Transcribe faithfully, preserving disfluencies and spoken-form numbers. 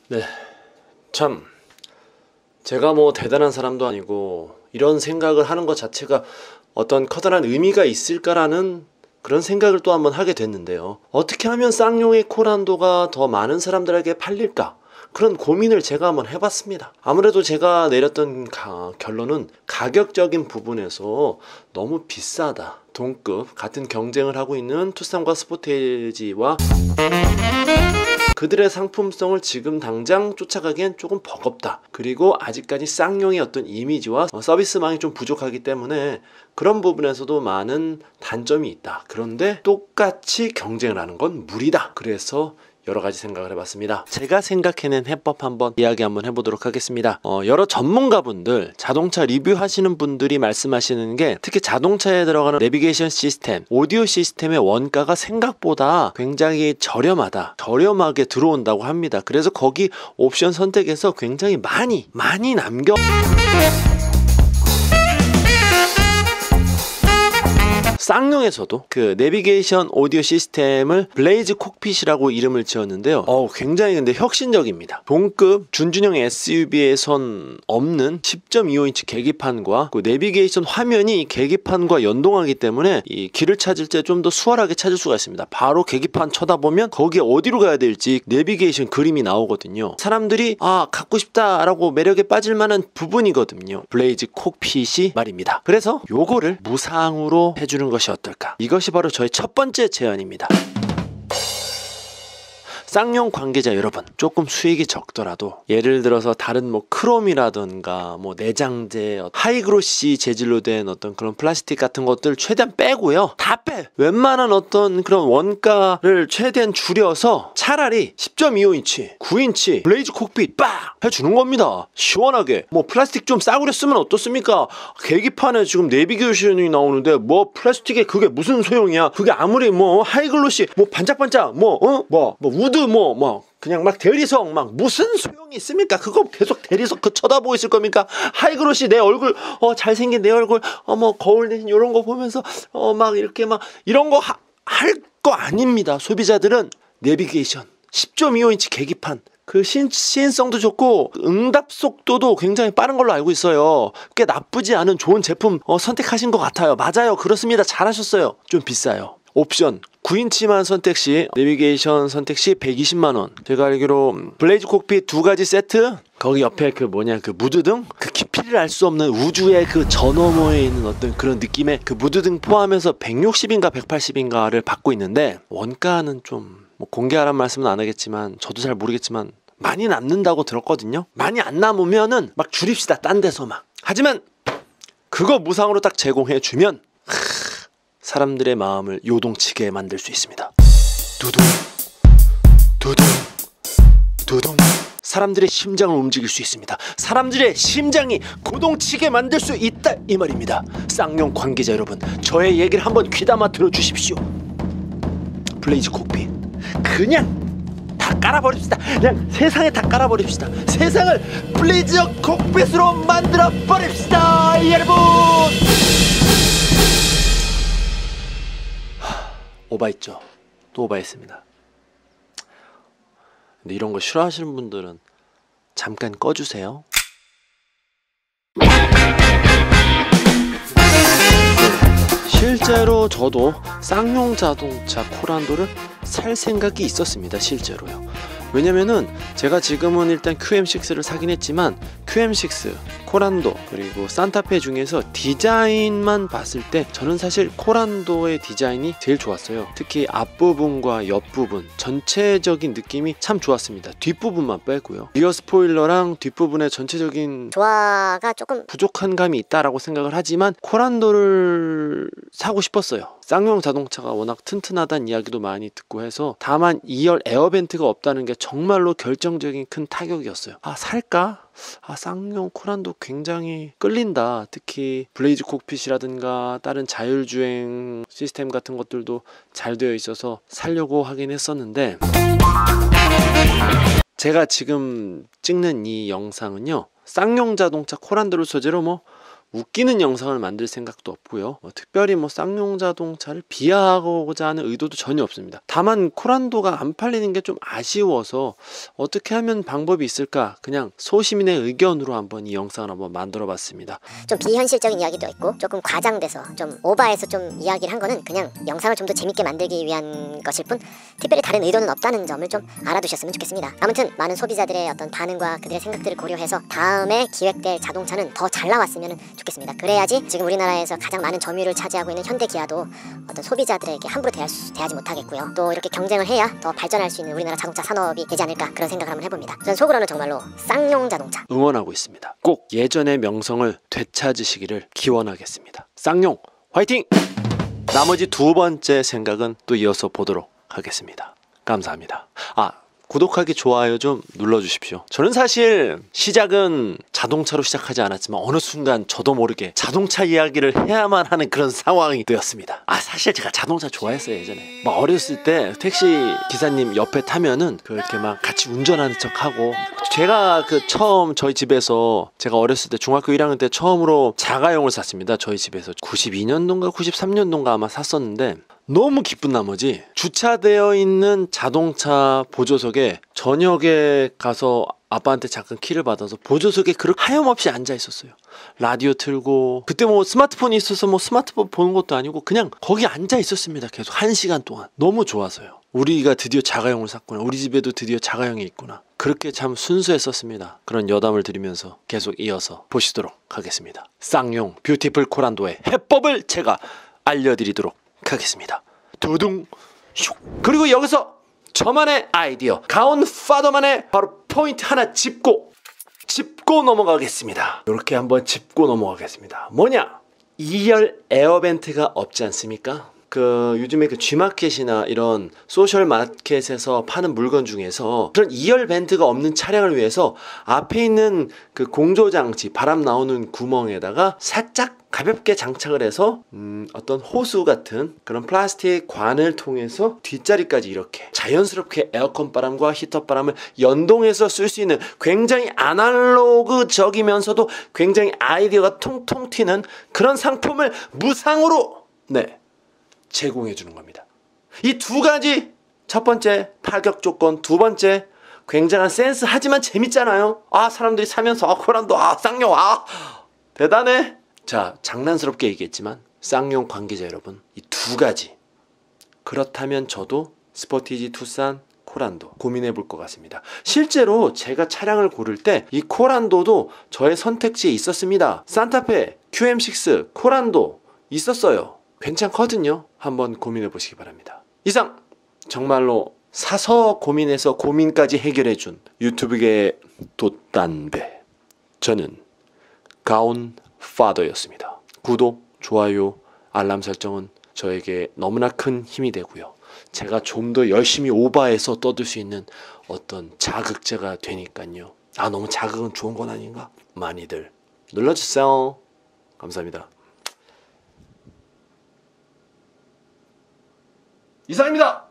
네, 참 제가 뭐 대단한 사람도 아니고 이런 생각을 하는 것 자체가 어떤 커다란 의미가 있을까라는 그런 생각을 또 한번 하게 됐는데요. 어떻게 하면 쌍용의 코란도가 더 많은 사람들에게 팔릴까? 그런 고민을 제가 한번 해봤습니다. 아무래도 제가 내렸던 가, 결론은 가격적인 부분에서 너무 비싸다. 동급 같은 경쟁을 하고 있는 투싼과 스포티지와 그들의 상품성을 지금 당장 쫓아가기엔 조금 버겁다. 그리고 아직까지 쌍용의 어떤 이미지와 서비스망이 좀 부족하기 때문에 그런 부분에서도 많은 단점이 있다. 그런데 똑같이 경쟁을 하는 건 무리다. 그래서 여러 가지 생각을 해봤습니다. 제가 생각해낸 해법 한번 이야기 한번 해보도록 하겠습니다. 어, 여러 전문가분들, 자동차 리뷰하시는 분들이 말씀하시는 게 특히 자동차에 들어가는 내비게이션 시스템, 오디오 시스템의 원가가 생각보다 굉장히 저렴하다. 저렴하게 들어온다고 합니다. 그래서 거기 옵션 선택에서 굉장히 많이 많이 남겨 쌍용에서도 그 내비게이션 오디오 시스템을 블레이즈 콕핏이라고 이름을 지었는데요. 어, 굉장히 근데 혁신적입니다. 동급 준준형 에스유브이에선 없는 십 점 이오 인치 계기판과 그 내비게이션 화면이 계기판과 연동하기 때문에 이 길을 찾을 때 좀 더 수월하게 찾을 수가 있습니다. 바로 계기판 쳐다보면 거기에 어디로 가야 될지 내비게이션 그림이 나오거든요. 사람들이 아 갖고 싶다라고 매력에 빠질 만한 부분이거든요. 블레이즈 콕핏이 말입니다. 그래서 요거를 무상으로 해주는 것이 어떨까? 이것이 바로 저의 첫 번째 제안입니다. 쌍용 관계자 여러분, 조금 수익이 적더라도 예를 들어서 다른 뭐 크롬이라든가 뭐 내장재, 하이그로시 재질로 된 어떤 그런 플라스틱 같은 것들 최대한 빼고요. 다 빼! 웬만한 어떤 그런 원가를 최대한 줄여서 차라리 십 점 이오 인치, 구 인치 블레이즈 콕핏 빡! 해주는 겁니다. 시원하게. 뭐 플라스틱 좀 싸구려 쓰면 어떻습니까? 계기판에 지금 내비게이션이 나오는데 뭐 플라스틱에 그게 무슨 소용이야? 그게 아무리 뭐 하이글로시, 뭐 반짝반짝, 뭐 어? 뭐, 뭐 우드 뭐, 뭐, 그냥 막 대리석, 막 무슨 소용이 있습니까? 그거 계속 대리석 그 쳐다보고 있을 겁니까? 하이그로시 내 얼굴, 어, 잘생긴 내 얼굴, 어, 뭐, 거울 대신 이런 거 보면서, 어, 막 이렇게 막, 이런 거 할 거 아닙니다. 소비자들은 내비게이션, 십 점 이오 인치 계기판, 그 시, 시인성도 좋고 응답 속도도 굉장히 빠른 걸로 알고 있어요. 꽤 나쁘지 않은 좋은 제품 어, 선택하신 것 같아요. 맞아요. 그렇습니다. 잘하셨어요. 좀 비싸요. 옵션 구 인치만 선택 시 내비게이션 선택 시 백이십만 원. 제가 알기로 블레이즈 콕핏 두 가지 세트, 거기 옆에 그 뭐냐 그 무드등, 그 깊이를 알 수 없는 우주의 그 저 너머에 있는 어떤 그런 느낌의 그 무드등 포함해서 백육십인가 백팔십인가를 받고 있는데 원가는 좀 뭐 공개하란 말씀은 안 하겠지만 저도 잘 모르겠지만 많이 남는다고 들었거든요. 많이 안 남으면은 막 줄입시다. 딴 데서 막. 하지만 그거 무상으로 딱 제공해 주면 사람들의 마음을 요동치게 만들 수 있습니다. 두둥 두둥 두둥. 사람들의 심장을 움직일 수 있습니다. 사람들의 심장이 고동치게 만들 수 있다 이 말입니다. 쌍용 관계자 여러분, 저의 얘기를 한번 귀담아 들어주십시오. 블레이즈 콕핏 그냥 다 깔아버립시다. 그냥 세상에 다 깔아버립시다. 세상을 블레이즈 콕핏으로 만들어 버립시다 여러분. 오바했죠. 또 오바했습니다. 근데 이런 거 싫어하시는 분들은 잠깐 꺼주세요. 실제로 저도 쌍용 자동차 코란도를 살 생각이 있었습니다. 실제로요. 왜냐면은 제가 지금은 일단 큐엠 식스를 사긴 했지만 큐엠 식스, 코란도 그리고 산타페 중에서 디자인만 봤을 때 저는 사실 코란도의 디자인이 제일 좋았어요. 특히 앞부분과 옆부분 전체적인 느낌이 참 좋았습니다. 뒷부분만 빼고요. 리어 스포일러랑 뒷부분의 전체적인 조화가 조금 부족한 감이 있다라고 생각을 하지만 코란도를 사고 싶었어요. 쌍용 자동차가 워낙 튼튼하다는 이야기도 많이 듣고 해서 다만 이 열 에어벤트가 없다는 게 정말로 결정적인 큰 타격이었어요. 아 살까? 아 쌍용 코란도 굉장히 끌린다. 특히 블레이즈 콕핏이라든가 다른 자율주행 시스템 같은 것들도 잘 되어 있어서 살려고 하긴 했었는데 제가 지금 찍는 이 영상은요 쌍용 자동차 코란도를 소재로 뭐 웃기는 영상을 만들 생각도 없고요. 뭐 특별히 뭐 쌍용 자동차를 비하하고자 하는 의도도 전혀 없습니다. 다만 코란도가 안 팔리는 게 좀 아쉬워서 어떻게 하면 방법이 있을까, 그냥 소시민의 의견으로 한번 이 영상을 한번 만들어 봤습니다. 좀 비현실적인 이야기도 있고 조금 과장돼서 좀 오버해서 좀 이야기를 한 거는 그냥 영상을 좀 더 재밌게 만들기 위한 것일 뿐 특별히 다른 의도는 없다는 점을 좀 알아두셨으면 좋겠습니다. 아무튼 많은 소비자들의 어떤 반응과 그들의 생각들을 고려해서 다음에 기획될 자동차는 더 잘 나왔으면 좋겠습니다. 그래야지 지금 우리나라에서 가장 많은 점유율을 차지하고 있는 현대 기아도 어떤 소비자들에게 함부로 대할 수, 대하지 못하겠고요. 또 이렇게 경쟁을 해야 더 발전할 수 있는 우리나라 자동차 산업이 되지 않을까, 그런 생각을 한번 해봅니다. 저는 속으로는 정말로 쌍용 자동차 응원하고 있습니다. 꼭 예전의 명성을 되찾으시기를 기원하겠습니다. 쌍용 화이팅! 나머지 두 번째 생각은 또 이어서 보도록 하겠습니다. 감사합니다. 아, 구독하기, 좋아요 좀 눌러주십시오. 저는 사실 시작은 자동차로 시작하지 않았지만 어느 순간 저도 모르게 자동차 이야기를 해야만 하는 그런 상황이 되었습니다. 아, 사실 제가 자동차 좋아했어요. 예전에 막 어렸을 때 택시 기사님 옆에 타면은 그 이렇게 막 같이 운전하는 척하고, 제가 그 처음 저희 집에서, 제가 어렸을 때 중학교 일 학년 때 처음으로 자가용을 샀습니다. 저희 집에서 구십이 년도인가 구십삼 년도인가 아마 샀었는데, 너무 기쁜 나머지 주차되어 있는 자동차 보조석에 저녁에 가서 아빠한테 잠깐 키를 받아서 보조석에 그렇게 하염없이 앉아 있었어요. 라디오 틀고, 그때 뭐 스마트폰이 있어서 뭐 스마트폰 보는 것도 아니고 그냥 거기 앉아 있었습니다. 계속 한 시간 동안. 너무 좋아서요. 우리가 드디어 자가용을 샀구나, 우리 집에도 드디어 자가용이 있구나, 그렇게 참 순수했었습니다. 그런 여담을 드리면서 계속 이어서 보시도록 하겠습니다. 쌍용 뷰티풀 코란도의 해법을 제가 알려드리도록 하겠습니다. 두둥 슉. 그리고 여기서 저만의 아이디어, 가온 파더만의 바로 포인트 하나 짚고 짚고 넘어가겠습니다. 이렇게 한번 짚고 넘어가겠습니다. 뭐냐? 이열 에어벤트가 없지 않습니까? 그 요즘에 그 G마켓이나 이런 소셜 마켓에서 파는 물건 중에서 그런 이열 벤트가 없는 차량을 위해서 앞에 있는 그 공조장치, 바람 나오는 구멍에다가 살짝 가볍게 장착을 해서 음, 어떤 호수 같은 그런 플라스틱 관을 통해서 뒷자리까지 이렇게 자연스럽게 에어컨 바람과 히터 바람을 연동해서 쓸 수 있는 굉장히 아날로그적이면서도 굉장히 아이디어가 통통 튀는 그런 상품을 무상으로 네 제공해 주는 겁니다. 이 두 가지, 첫 번째 파격 조건, 두 번째 굉장한 센스, 하지만 재밌잖아요. 아, 사람들이 사면서 아, 코란도, 아, 쌍용, 아, 대단해. 자, 장난스럽게 얘기했지만 쌍용 관계자 여러분, 이 두 가지, 그렇다면 저도 스포티지, 투싼, 코란도 고민해 볼 것 같습니다. 실제로 제가 차량을 고를 때 이 코란도도 저의 선택지에 있었습니다. 산타페, 큐엠 식스, 코란도 있었어요. 괜찮거든요. 한번 고민해 보시기 바랍니다. 이상, 정말로 사서 고민해서 고민까지 해결해준 유튜브계의 돛단배, 저는 가온 파더였습니다. 구독, 좋아요, 알람 설정은 저에게 너무나 큰 힘이 되고요. 제가 좀 더 열심히 오버해서 떠들 수 있는 어떤 자극제가 되니까요. 아, 너무 자극은 좋은 건 아닌가? 많이들 눌러주세요. 감사합니다. 이상입니다.